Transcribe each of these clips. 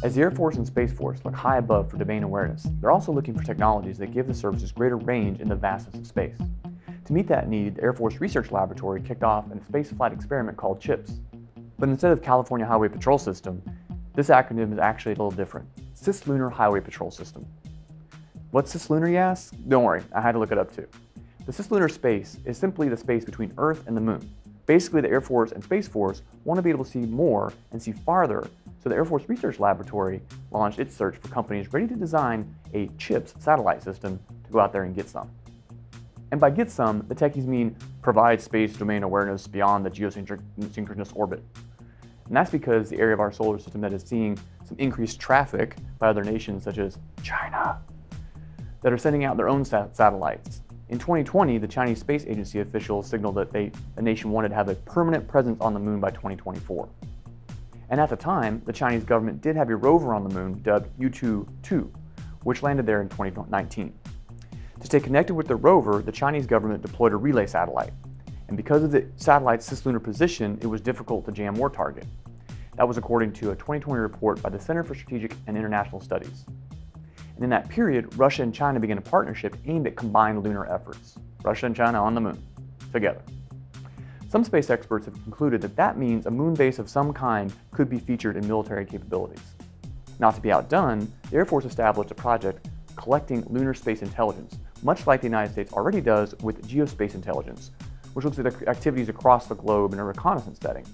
As the Air Force and Space Force look high above for domain awareness, they're also looking for technologies that give the services greater range in the vastness of space. To meet that need, the Air Force Research Laboratory kicked off a spaceflight experiment called CHIPS. But instead of California Highway Patrol System, this acronym is actually a little different: Lunar Highway Patrol System. What's Lunar, you ask? Don't worry, I had to look it up too. The lunar space is simply the space between Earth and the Moon. Basically, the Air Force and Space Force want to be able to see more and see farther, so the Air Force Research Laboratory launched its search for companies ready to design a CHIPS satellite system to go out there and get some. And by get some, the techies mean provide space domain awareness beyond the geosynchronous orbit. And that's because the area of our solar system that is seeing some increased traffic by other nations such as China that are sending out their own satellites. In 2020, the Chinese Space Agency officials signaled that the nation wanted to have a permanent presence on the moon by 2024. And at the time, the Chinese government did have a rover on the moon dubbed U-2-2, which landed there in 2019. To stay connected with the rover, the Chinese government deployed a relay satellite. And because of the satellite's cislunar position, it was difficult to jam or target. That was according to a 2020 report by the Center for Strategic and International Studies. And in that period, Russia and China began a partnership aimed at combined lunar efforts. Russia and China on the moon, together. Some space experts have concluded that that means a moon base of some kind could be featured in military capabilities. Not to be outdone, the Air Force established a project collecting lunar space intelligence, much like the United States already does with geospace intelligence, which looks at activities across the globe in a reconnaissance setting.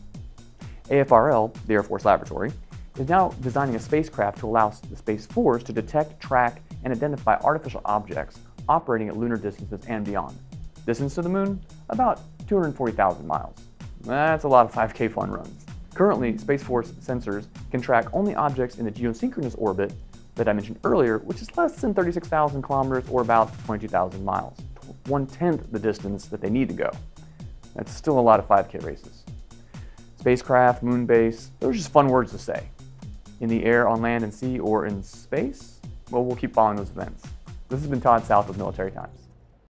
AFRL, the Air Force Laboratory, is now designing a spacecraft to allow the Space Force to detect, track, and identify artificial objects operating at lunar distances and beyond. Distance to the moon? About 240,000 miles. That's a lot of 5K fun runs. Currently, Space Force sensors can track only objects in the geosynchronous orbit that I mentioned earlier, which is less than 36,000 kilometers or about 22,000 miles, 1/10 the distance that they need to go. That's still a lot of 5K races. Spacecraft, moon base, those are just fun words to say. In the air, on land and sea, or in space? Well, we'll keep following those events. This has been Todd South with Military Times.